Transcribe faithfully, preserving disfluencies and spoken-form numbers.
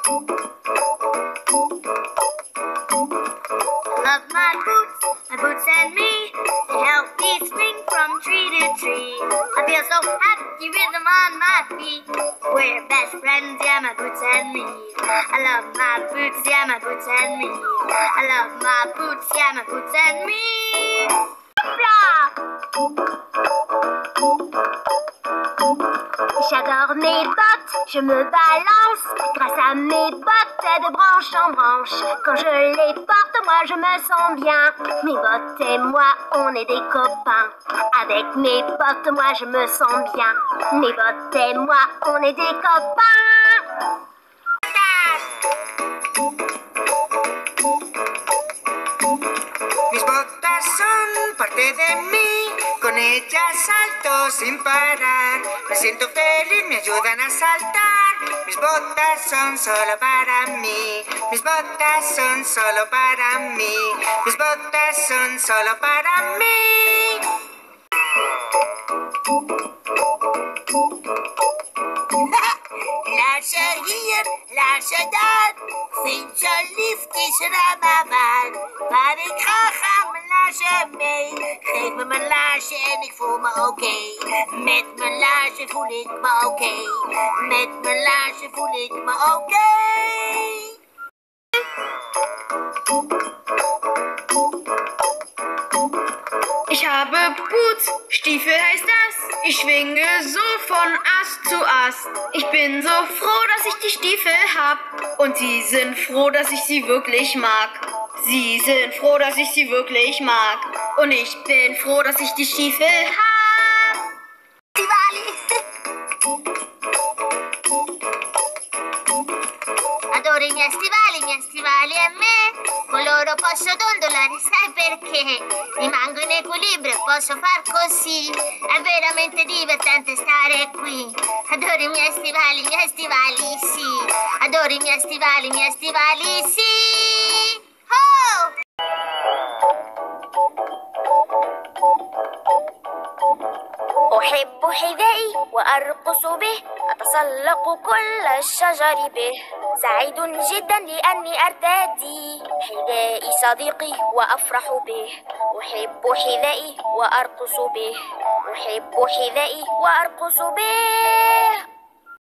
Love my boots, my boots and me. They help me swing from tree to tree. I feel so happy with them on my feet. We're best friends, yeah, my boots and me. I love my boots, yeah, my boots and me. I love my boots, yeah, my boots and me. Hopla! J'adore mes bottes, je me balance grâce à mes bottes de branche en branche. Quand je les porte, moi je me sens bien. Mes bottes et moi, on est des copains. Avec mes bottes, moi je me sens bien. Mes bottes et moi, on est des copains. Mis botas son parte de mí, con ellas salto sin parar. Me siento feliz, me ayudan a saltar. Mis botas son solo para mí, mis botas son solo para mí, mis botas son solo para mí. Laat hier, laat ze daar. Vind je lief, is Ramadan. Waar ik ga, ga mijn laarzen mee. Geef me mijn laarsje en ik voel me oké. Okay. Met mijn laarsje voel ik me oké. Okay. Met mijn laarsje voel ik me oké. Okay. Ich habe Boots, Stiefel heißt das. Ich schwinge so von Ast zu Ast. Ich bin so froh, dass ich die Stiefel hab. Und sie sind froh, dass ich sie wirklich mag. Sie sind froh, dass ich sie wirklich mag. Und ich bin froh, dass ich die Stiefel hab. Adoro i miei stivali, i miei stivali e me. Con loro posso dondolare, sai perché? Rimango in equilibrio, posso far così. È veramente divertente stare qui. Adoro i miei stivali, i miei stivali, sì. Adoro i miei stivali, i miei stivali, sì. Oh! أحب حذائي وأرقص به أتسلق كل الشجر به سعيد جدا لأني أرتدي حذائي صديقي وأفرح به أحب حذائي وأرقص به أحب حذائي وأرقص به